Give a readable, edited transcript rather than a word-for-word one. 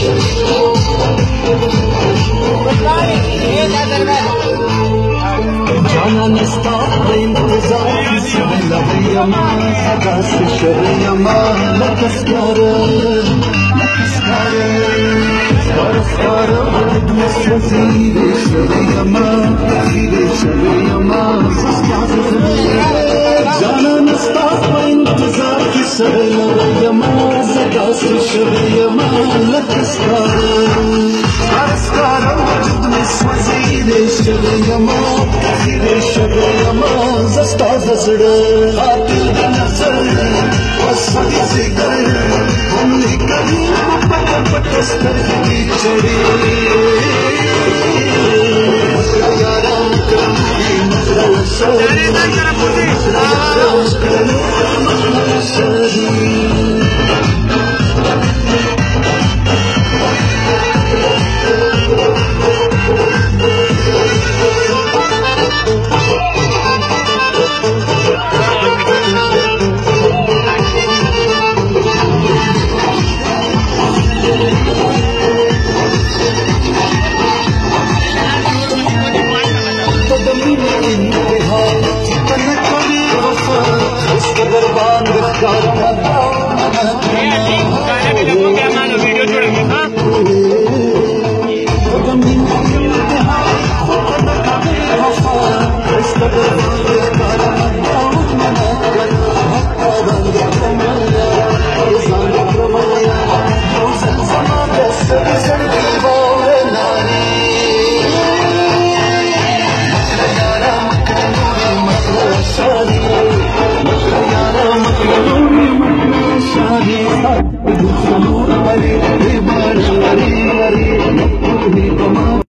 जाना नस्ता इंतजार लहयमा सदा से शरयमा लकस्कार जाना नस्ता इंतजार की लहयमा सदा से शरयमा लकस्कार زستا زړه قاتل د نظر وسدي ذکر هم لیکلي پټ پټ سترګې چړې یاران کړي مزرا وسره